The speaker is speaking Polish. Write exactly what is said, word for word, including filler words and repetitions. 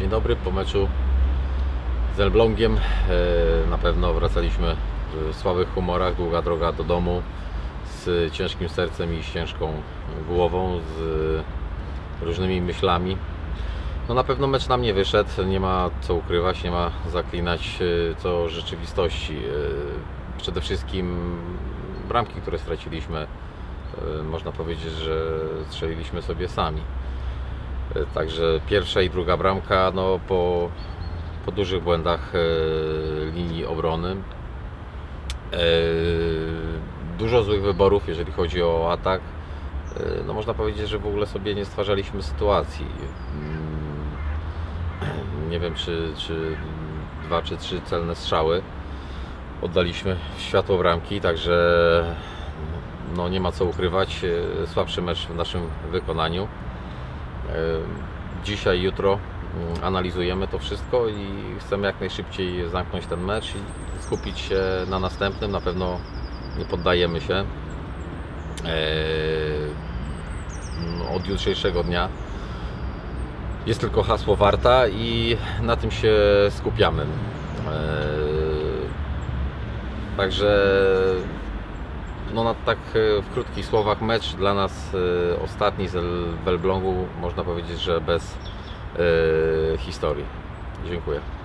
Dzień dobry, po meczu z Elblągiem na pewno wracaliśmy w słabych humorach, długa droga do domu, z ciężkim sercem i z ciężką głową, z różnymi myślami. No na pewno mecz nam nie wyszedł, nie ma co ukrywać, nie ma zaklinać co rzeczywistości. Przede wszystkim bramki, które straciliśmy, można powiedzieć, że strzeliliśmy sobie sami. Także pierwsza i druga bramka no, po, po dużych błędach e, linii obrony. E, dużo złych wyborów, jeżeli chodzi o atak. E, no, można powiedzieć, że w ogóle sobie nie stwarzaliśmy sytuacji. Nie wiem, czy, czy dwa czy trzy celne strzały oddaliśmy w światło bramki, także no, nie ma co ukrywać. Słabszy mecz w naszym wykonaniu. Dzisiaj, jutro analizujemy to wszystko i chcemy jak najszybciej zamknąć ten mecz i skupić się na następnym. Na pewno nie poddajemy się. Od jutrzejszego dnia jest tylko hasło Warta i na tym się skupiamy. Także no na tak w krótkich słowach mecz dla nas y, ostatni z w Elblągu, można powiedzieć, że bez y, historii. Dziękuję.